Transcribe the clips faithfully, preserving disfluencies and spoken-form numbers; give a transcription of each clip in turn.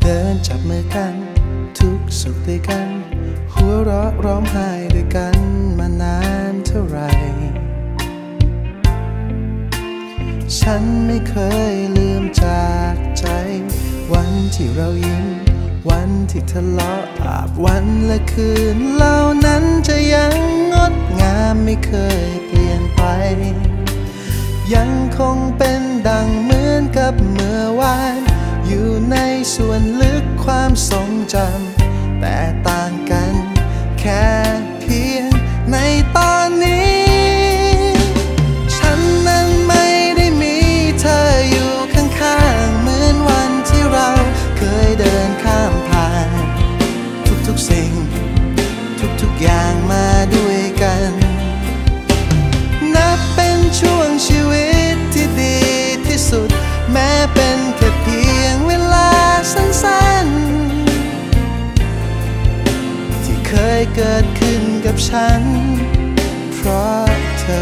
เดินจับมือกันทุกสุขด้วยกันหัวเราะร้องไห้ด้วยกันมานานเท่าไรฉันไม่เคยลืมจากใจวันที่เรายิ้มวันที่ทะเลาะอาบวันและคืนเหล่านั้นจะยังงดงามไม่เคยเปลี่ยนไปยังคงเป็นดังเหมือนกับเมื่อวานอยู่ในส่วนลึกความทรงจำแต่ต่างกันแค่เพียงในตอนนี้ฉันนั้นไม่ได้มีเธออยู่ข้างๆเหมือนวันที่เราเคยเดินข้ามผ่านทุกๆสิ่งทุกๆอย่างมาด้วยกันนับเป็นช่วงชีวิตที่ดีที่สุดแม้เป็นแค่เพียงเวลาสั้นๆที่เคยเกิดขึ้นกับฉันเพราะเธอ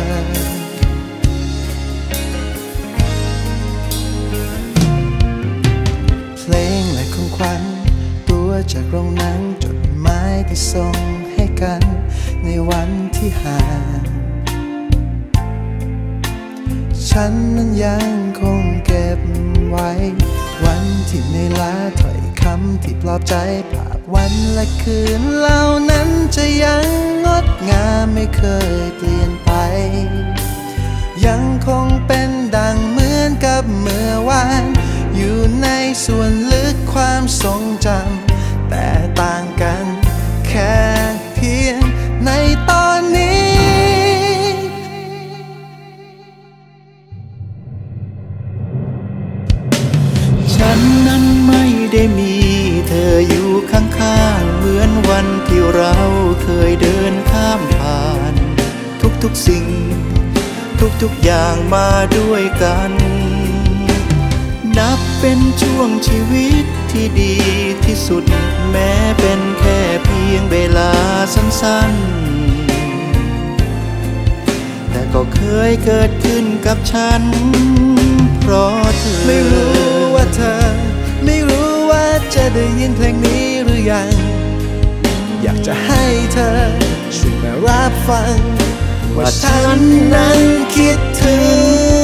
เพลงและของขวัญตัวจากโรงหนังจดหมายที่ส่งให้กันในวันที่ห่างฉันนั้นยังคงเก็บไว้วันที่เหนื่อยล้าถ้อยคำที่ปลอบใจภาพวันและคืนเหล่านั้นจะยังงดงามไม่เคยเปลี่ยนไปยังคงเป็นดังเหมือนกับเมื่อวานอยู่ในส่วนลึกความทรงจำแต่ต่างกันแค่เพียงในตอนนี้ฉันนั้นไม่ได้มีเธออยู่ข้างๆเหมือนวันที่เราเคยเดินข้ามผ่านทุกๆสิ่งทุกๆอย่างมาด้วยกันนับเป็นช่วงชีวิตที่ดีที่สุดแม้เป็นแค่เพียงเวลาสั้นๆแต่ก็เคยเกิดขึ้นกับฉันเพราะเธอไม่รู้ว่าเธอไม่รู้ว่าจะได้ยินเพลงนี้หรือยังอยากจะให้เธอช่วยมารับฟังว่าฉันนั้นคิดถึง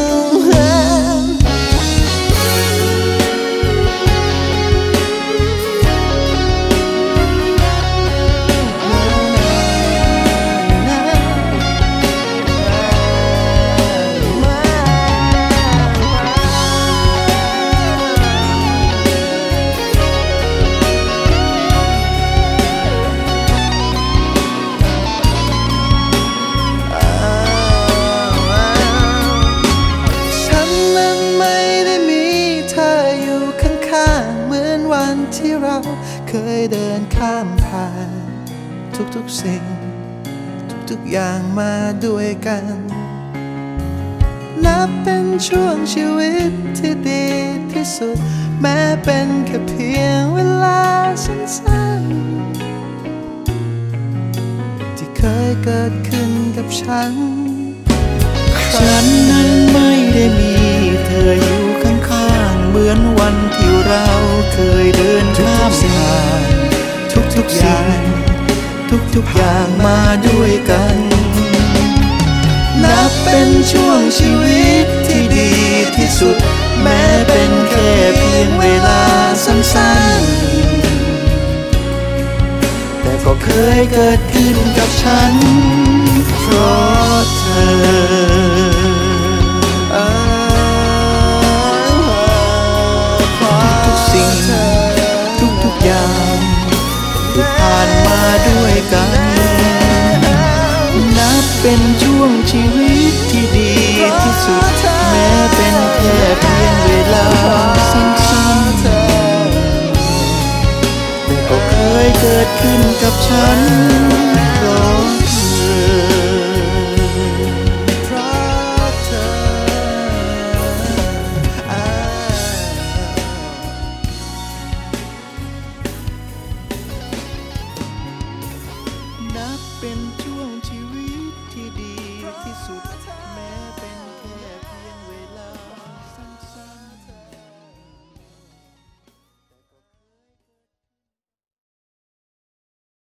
ที่เราเคยเดินข้ามผ่านทุกๆสิ่งทุกๆอย่างมาด้วยกันนับเป็นช่วงชีวิตที่ดีที่สุดแม้เป็นแค่เพียงเวลาสั้นๆที่เคยเกิดขึ้นกับฉันฉันนั้นไม่ได้มีเธออยู่ข้างๆเหมือนวันที่เราเคยเดินข้ามผ่านทุกๆอย่างทุกๆอย่างมาด้วยกันนับเป็นช่วงชีวิตที่ดีที่สุดแม้เป็นแค่เพียงเวลาสั้นๆแต่ก็เคยเกิดขึ้นกับฉันเพราะเธอทุกๆสิ่งทุกๆอย่างที่ผ่านมาด้วยกันนับเป็นช่วงชีวิตที่ดีที่สุดแม้เป็นแค่เพียงเวลาสั้นๆแต่ก็เคยเกิดขึ้นกับฉันเพราะเป็นช่วงชีวิตที่ดีที่สุด